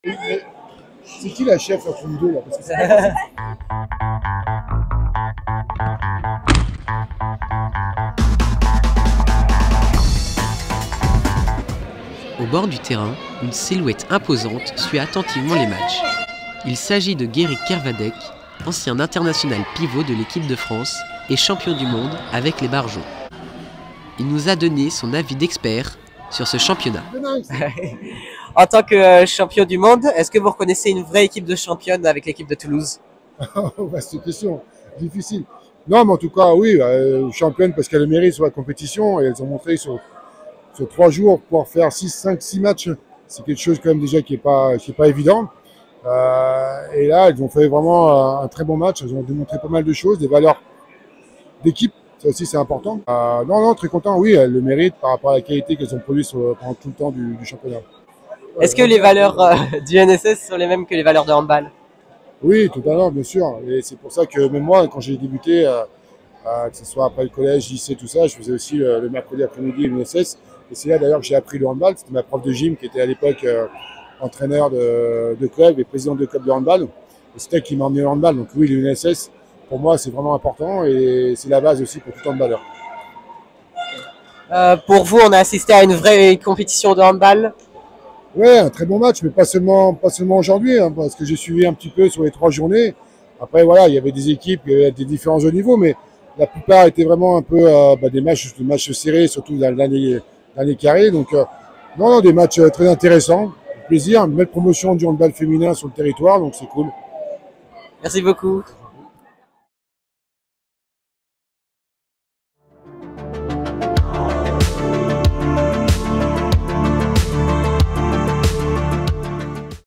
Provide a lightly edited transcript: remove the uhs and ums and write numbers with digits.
C'est qui la chef entre nous deux là? Parce que Au bord du terrain, une silhouette imposante suit attentivement les matchs. Il s'agit de Guéric Kervadec, ancien international pivot de l'équipe de France et champion du monde avec les Barjots. Il nous a donné son avis d'expert sur ce championnat. En tant que champion du monde, est-ce que vous reconnaissez une vraie équipe de championne avec l'équipe de Toulouse? c'est une question difficile. Non, mais en tout cas, oui, championne parce qu'elle a le mérite sur la compétition et elles ont montré sur 3 jours pouvoir faire 6 matchs. C'est quelque chose quand même déjà qui est pas évident. Et là, elles ont fait vraiment un très bon match. Elles ont démontré pas mal de choses, des valeurs d'équipe. Ça aussi, c'est important. Non, très content. Oui, elles le méritent par rapport à la qualité qu'elles ont produite pendant tout le temps du championnat. Est-ce que les valeurs du NSS sont les mêmes que les valeurs de handball? Oui, totalement, bien sûr. Et c'est pour ça que même moi, quand j'ai débuté, que ce soit après le collège, lycée, tout ça, je faisais aussi le mercredi après-midi l'UNSS. Et c'est là d'ailleurs que j'ai appris le handball. C'était ma prof de gym qui était à l'époque entraîneur de club et président de club de handball. Et c'était elle qui m'a emmené au handball. Donc oui, l'UNSS, pour moi, c'est vraiment important et c'est la base aussi pour tout handballeur. Pour vous, on a assisté à une vraie compétition de handball? Ouais, un très bon match, mais pas seulement aujourd'hui, hein, parce que j'ai suivi un petit peu sur les 3 journées. Après, voilà, il y avait des équipes, il y avait des différents au niveau, mais la plupart étaient vraiment un peu des matchs serrés, surtout dans les carrés. Donc, non, des matchs très intéressants. Plaisir, une belle promotion du handball féminin sur le territoire, donc c'est cool. Merci beaucoup.